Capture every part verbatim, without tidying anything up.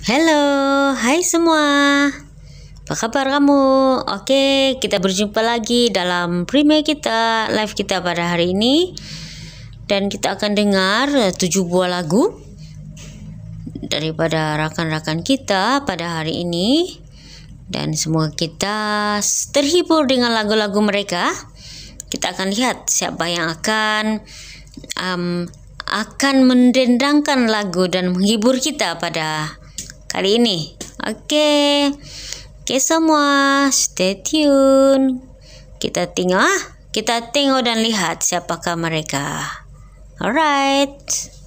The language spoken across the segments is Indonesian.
Halo, hai semua. Apa kabar kamu? Oke, kita berjumpa lagi dalam premiere kita, live kita pada hari ini. Dan kita akan dengar tujuh buah lagu daripada rakan-rakan kita pada hari ini. Dan semoga kita terhibur dengan lagu-lagu mereka. Kita akan lihat siapa yang akan um, akan mendendangkan lagu dan menghibur kita pada kali ini. Oke, oke semua, stay tune. Kita tengok, ah, kita tengok dan lihat siapakah mereka. Alright.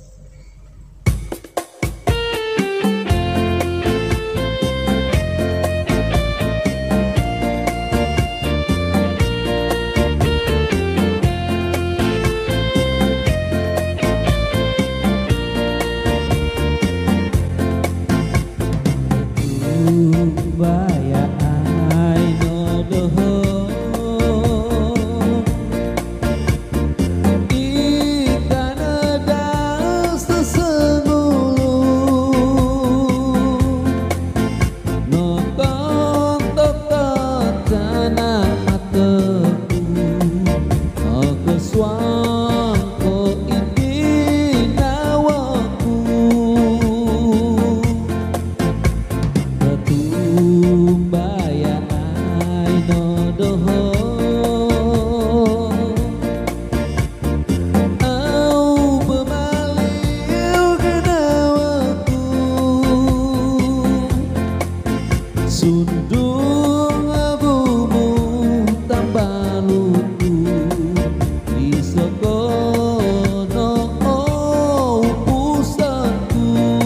Sundung abumu tambah lutu di sekono oh pusatku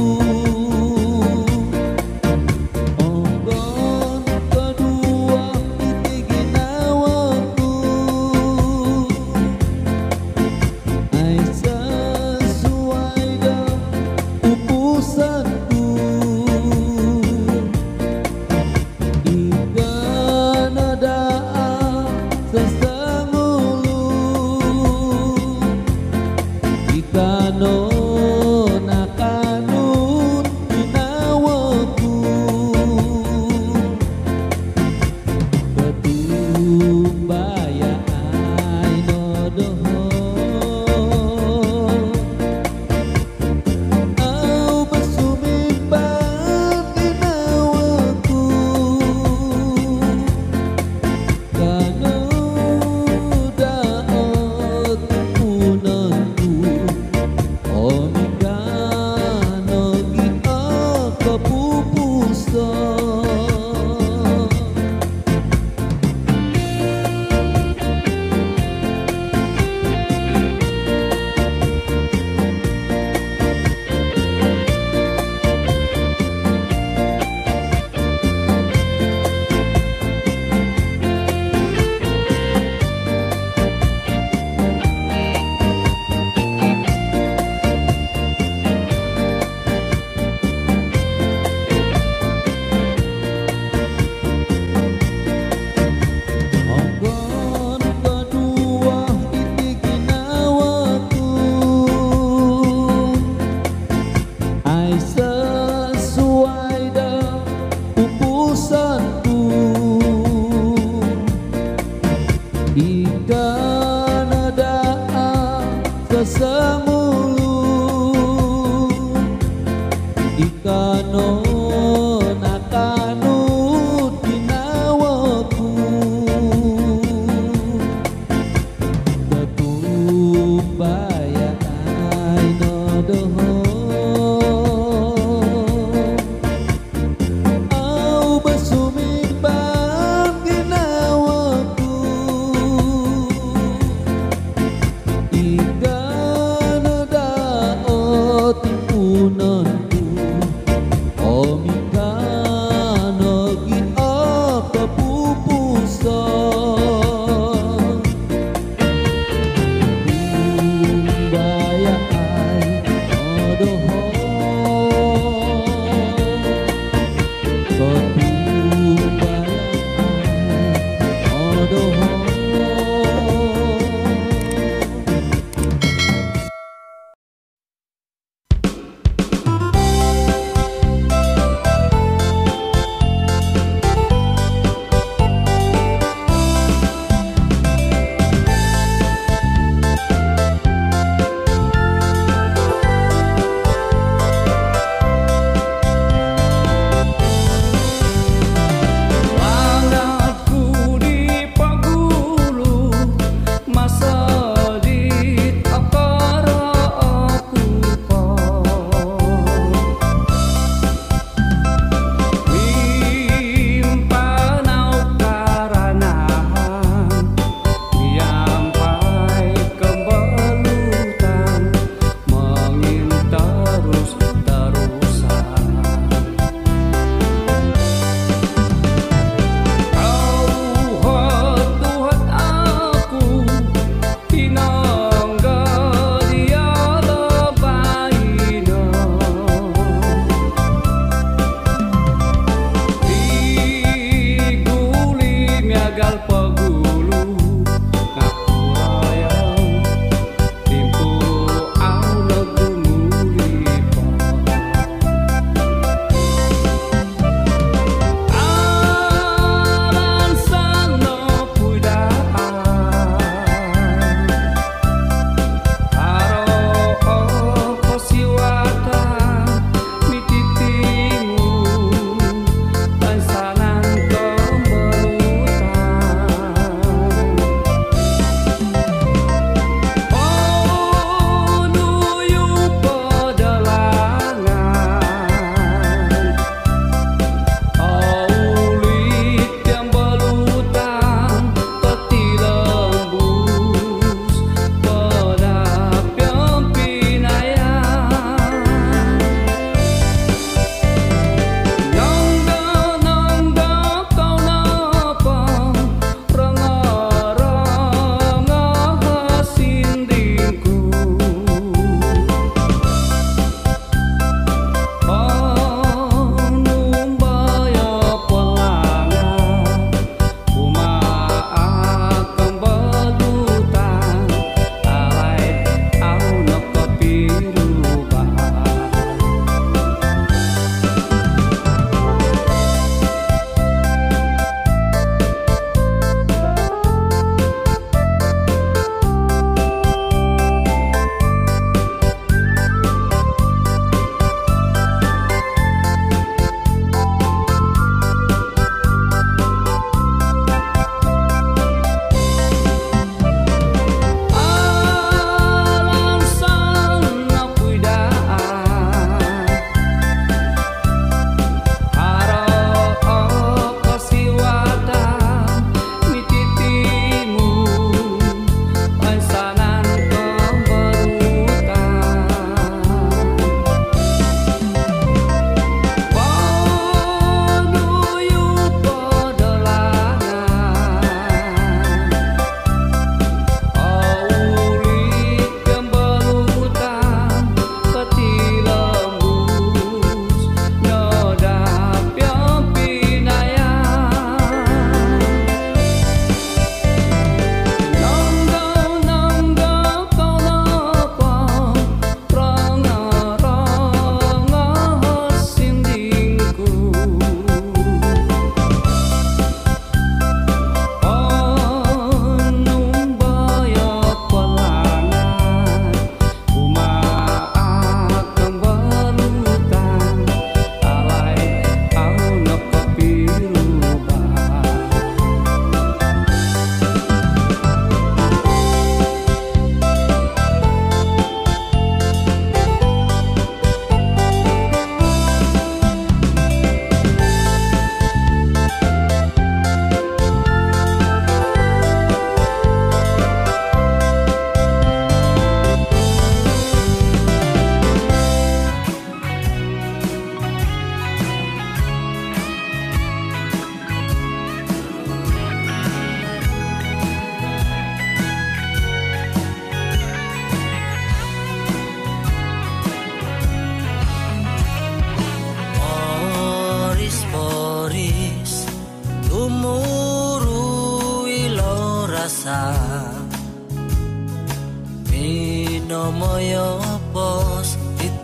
onggon kedua itigi nawaku ai sesuai dengan pusatku. Ikan ada kesemulu ikan nakanu dinawaku ketumbaya aino doho au besumimban ginawaku ikan ada timpunanku oh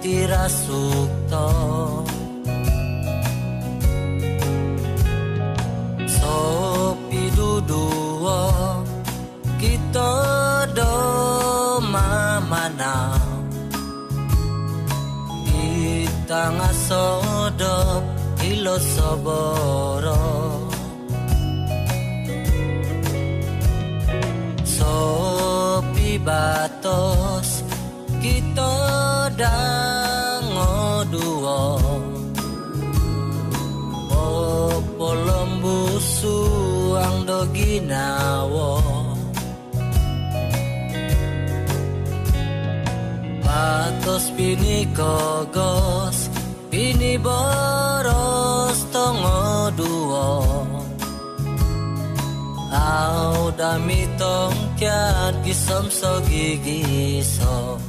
dirasukto sopi duduo kita do mamana kita ngasodop ilo soboro sopi batos kita dango duo opo lembusu ang doginawo patos pini kogos pini boros tongo duo au dami tong kiat gisom so gigiso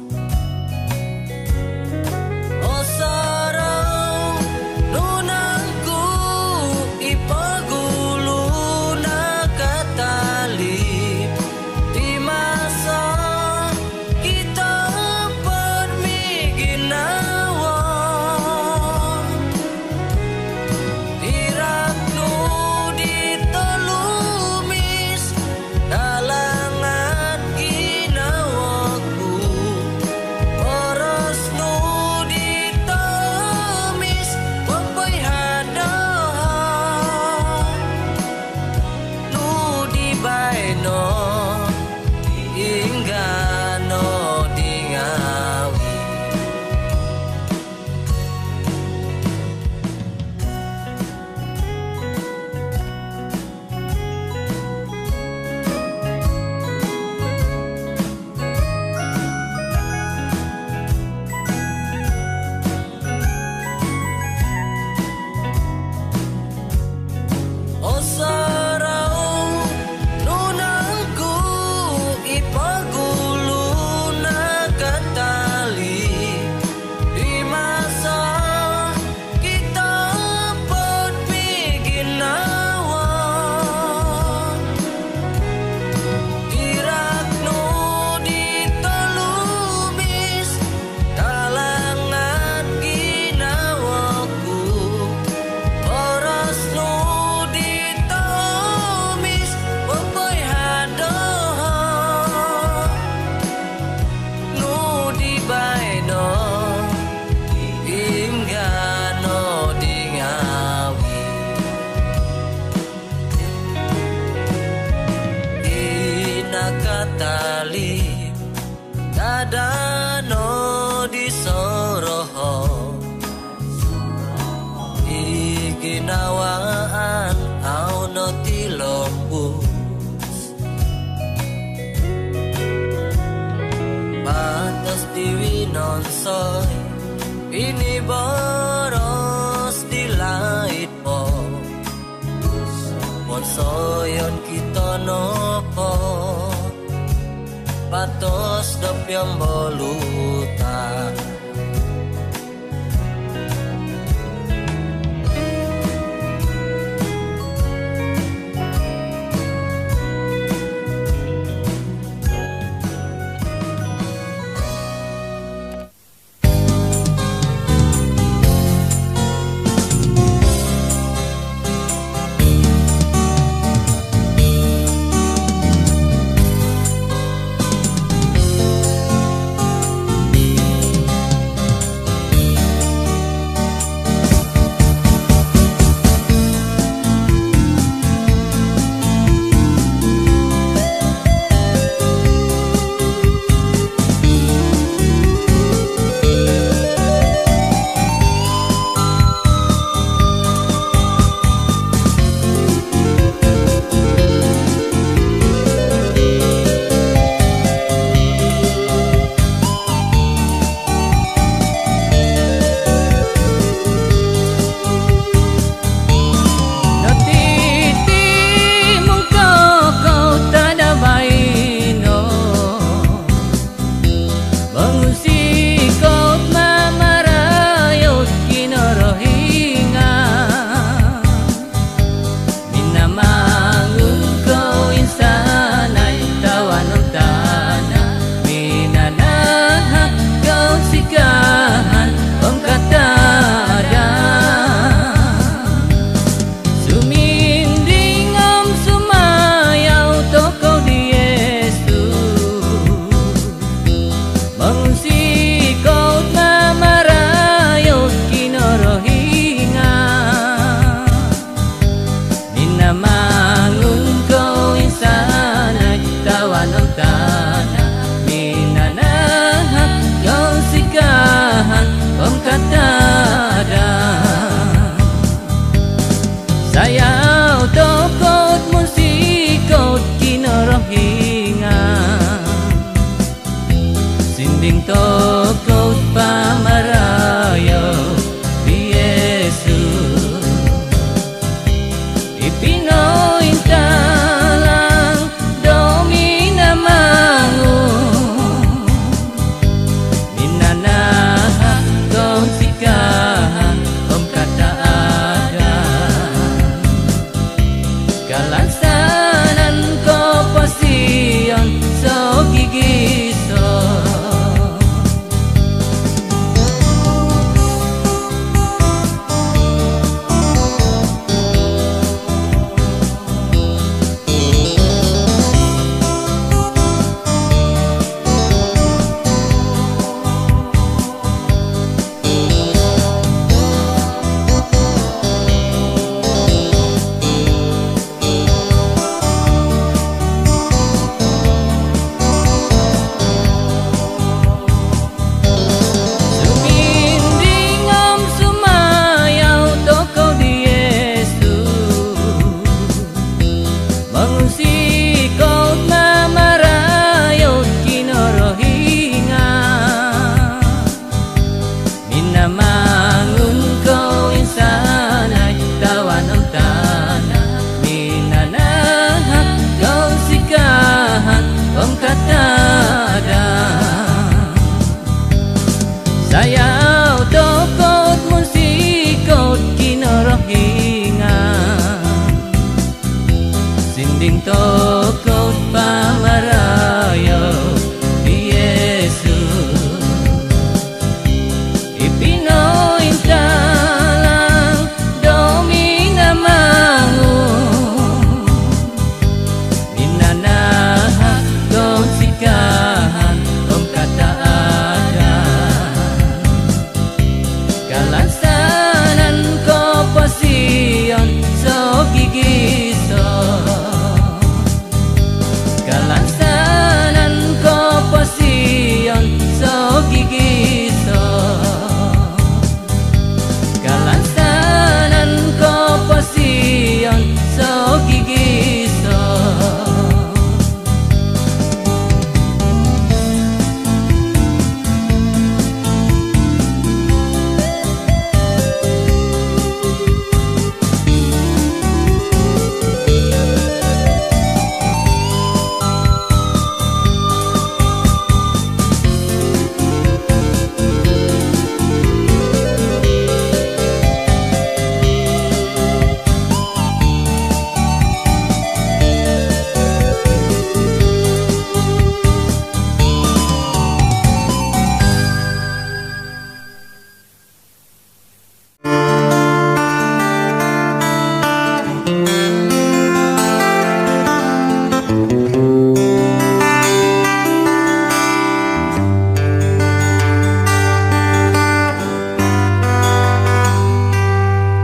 osarang nunangku ipagulu na katali di masa kita permiginawa iraknu ditelumis dalangan ginawaku orosnu ditemis wampai hadahan nu dibaino inggano dingawi osarau nunangku ipagulu na katali di masa kita permiginawa iraknu ditelumis dalangan ginawaku orasnu ditemis wampai hadahan nu dibaino inggano dingawi inakatali dadano disoroho iginawaan au no tilombus batas diwinonsoy ini boros dilait po monsoyon kita nopo patos dopyang bolutan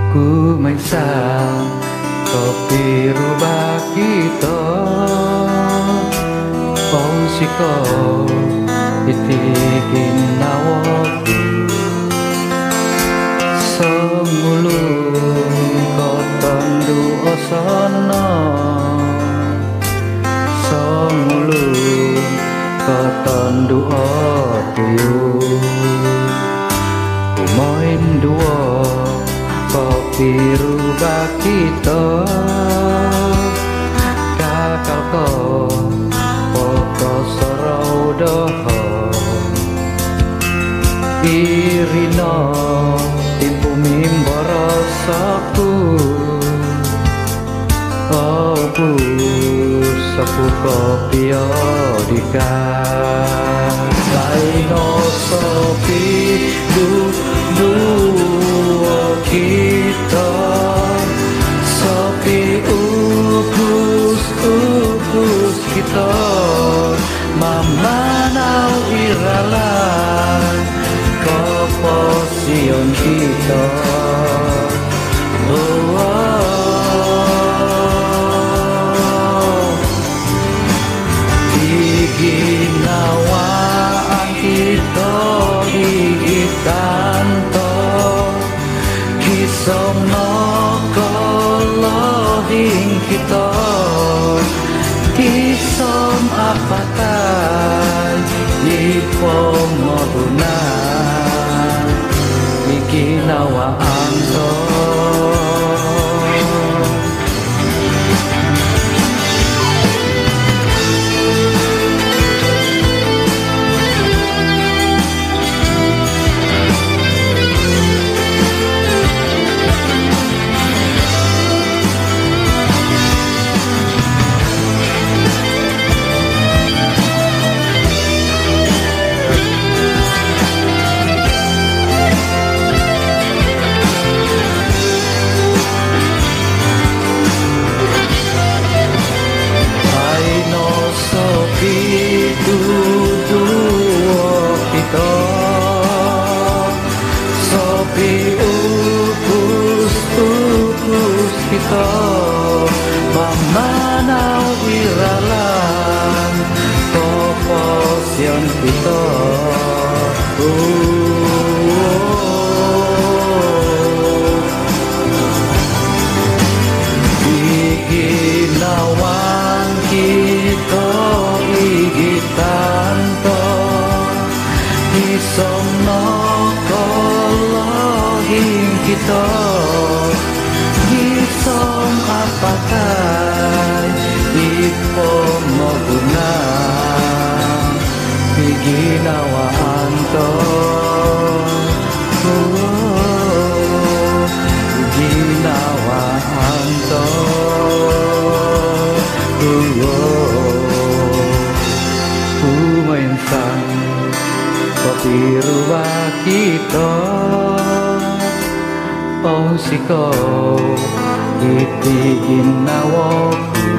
ku maisang kopi rubah kita Om siko itikin nawaku Semulung koton duo sono Semulung koton duo tuyu Kumoin duo kopi rubah kita Kakal ko poko sorau doho Irino timpu mimboro sapu Opu sapu kopi odika Laino sopi du du kita Sopi ukus ukus kita Mama nau iralan Koposion kita oh, oh. Gigi nawaan kita Gigi tanto Kisomno kolohing kita Kisom apakah Yipom moduna Ikinawa anto kita Mamana wiralan Koposion kita Iginawan kita Igitanto Isomno kolohing kita Som apakah ipo moguna Iginawa anto Iginawa anto Kumainsan kopi rubah kita Oh siko Itigin nawaku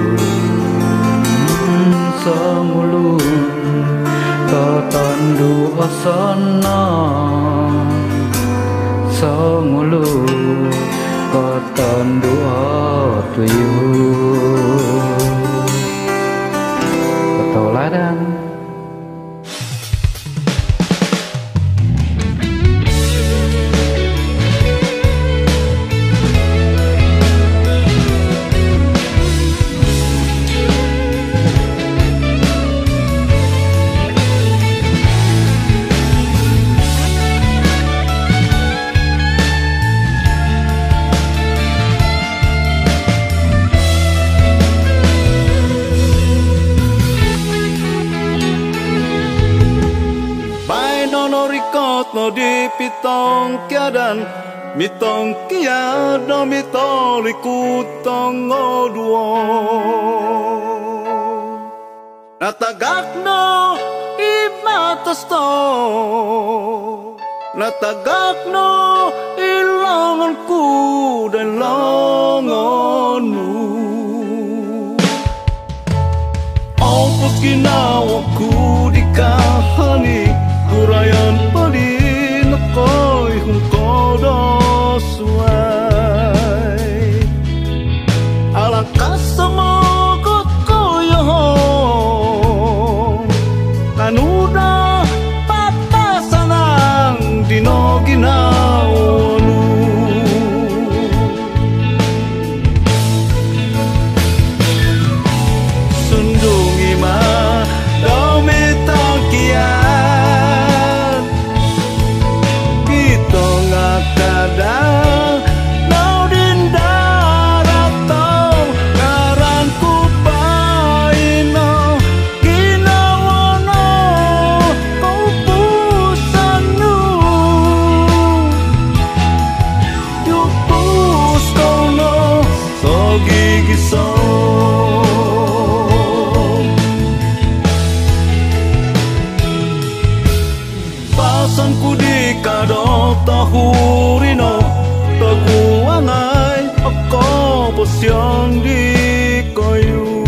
Semulung Koton duo sono Semulung Koton duo tuyu Ketoladan no di pitong kiadan mitong kiado mitori kutong oduo natagakno imatas to natagakno ilonganku dan longonmu Opus ginawaku di kahani Kurayan palin ako'y hungkodo suwan tahurino taguangai ako posyang di kayu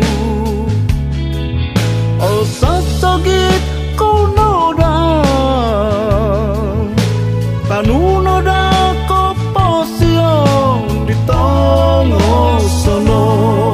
o sasagit ko noda tanunoda ko posyang di tango sono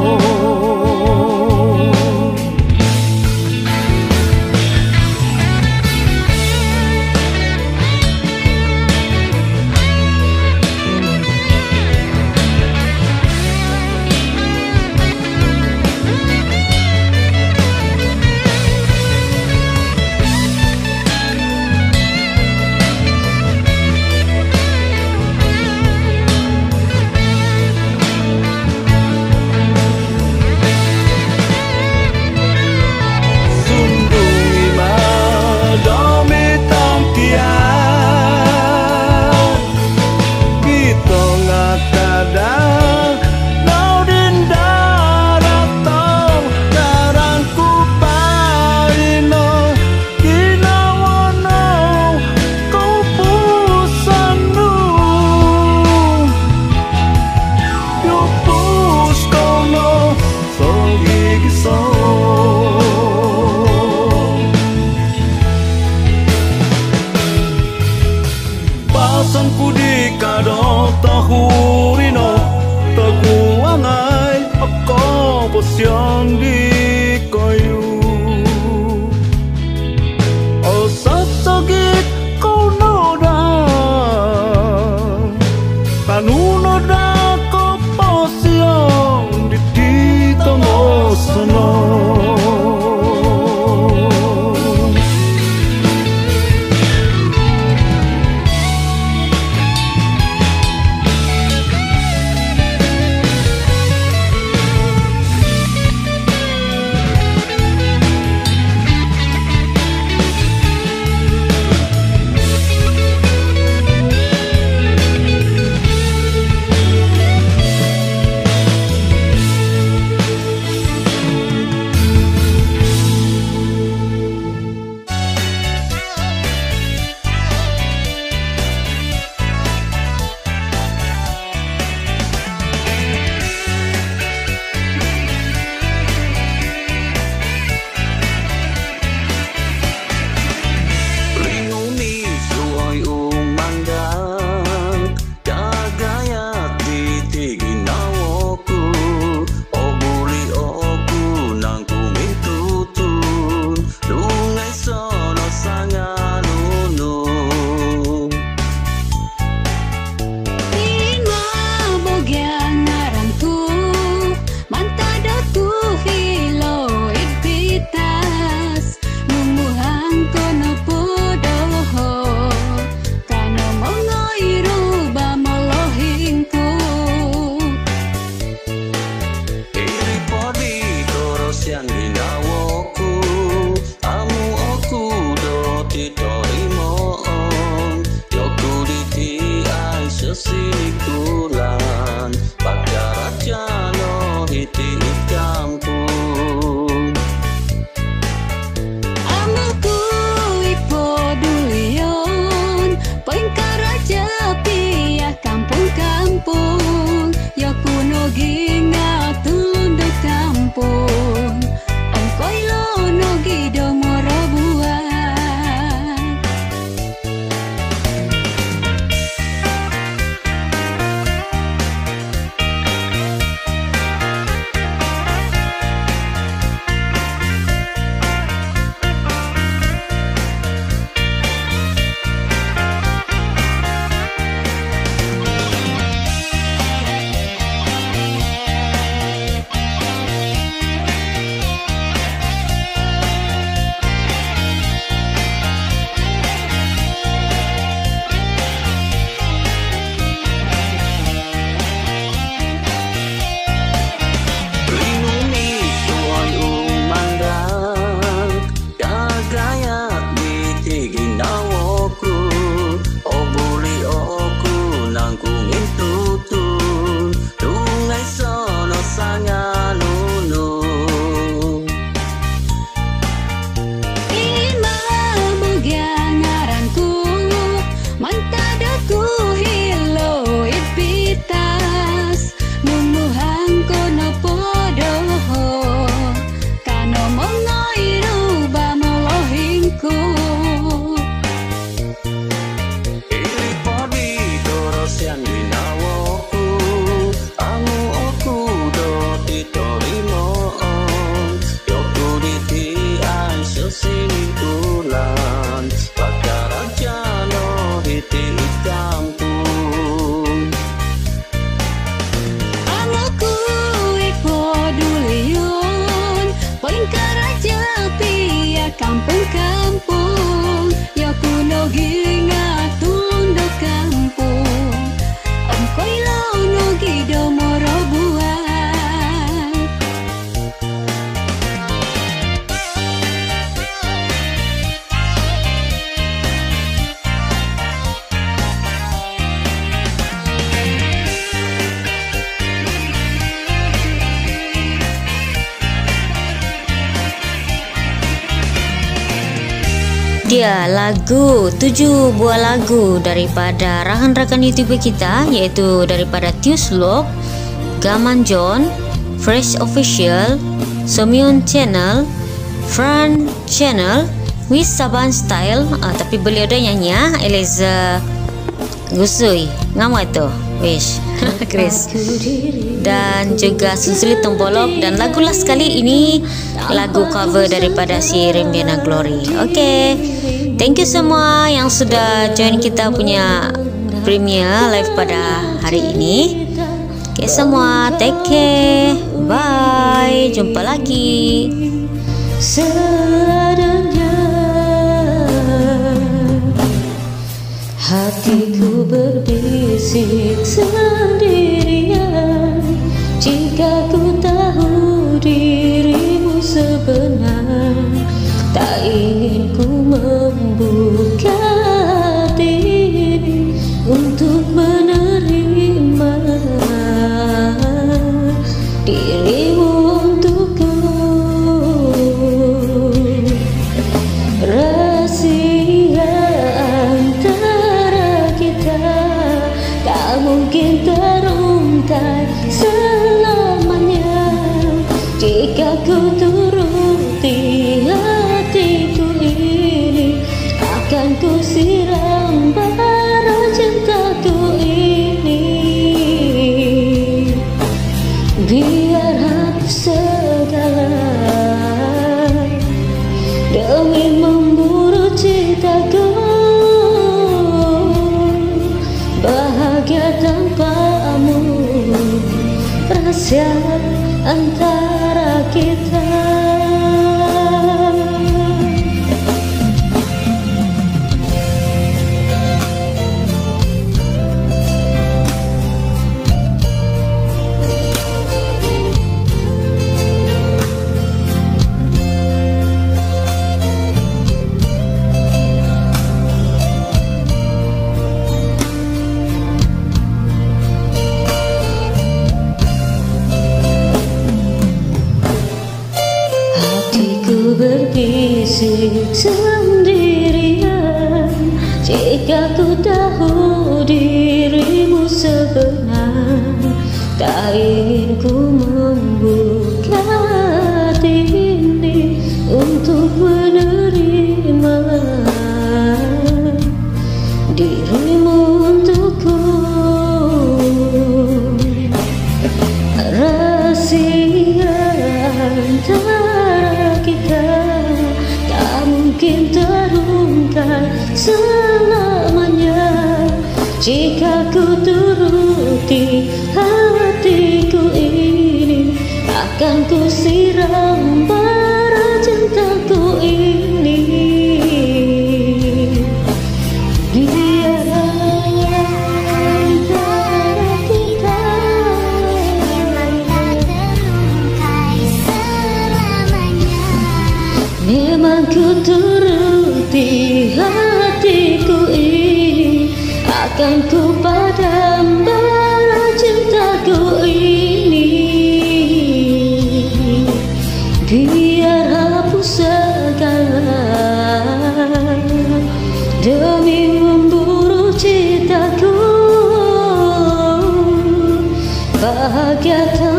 pasanku di kado tahurino taguangai ako posyang di kayu o sasagit ko noda tanunoda ko posyang di titongo sono dia lagu, tujuh buah lagu daripada rakan-rakan YouTuber kita, iaitu daripada Tius Vlog, Gaman John, Fresh Official, Somion Channel, Fran Channel, With Saban Style, uh, tapi beliau dah nyanyi ya, Eliza Gusui, ngama tu, wish, Chris, dan juga Susuli Tombolok, dan lagu last kali ini lagu cover daripada si Rembiana Glory. Okay, thank you semua yang sudah join kita punya premiere live pada hari ini. Okay semua, take care, bye, jumpa lagi. Seadanya hatiku berbisik sendirian, jika ku tahu dirimu sebenar, tak ingin ku membuka hati ini untuk menerima dirimu untukku. Rahasia antara kita tak mungkin terungkap selamanya, jika ku turuti hatiku ini, akan ku siram bara cintaku ini. Biar hapus segala demi memburu cintaku, bahagia tanpamu, rahasia antara kita. Berbisik sendirian, jika ku tahu dirimu sebenar, tak ingin ku membuka hati ini untuk menerima dirimu untukku. Rahasia antara kita tak mungkin terungkap selamanya, jika ku turuti hatiku ini, akan ku siram bara cintaku ini. Biar antara kita memang ku turuti hatiku ini, akan ku padam bara cintaku ini. Biar hapus segala demi memburu cintaku, bahagia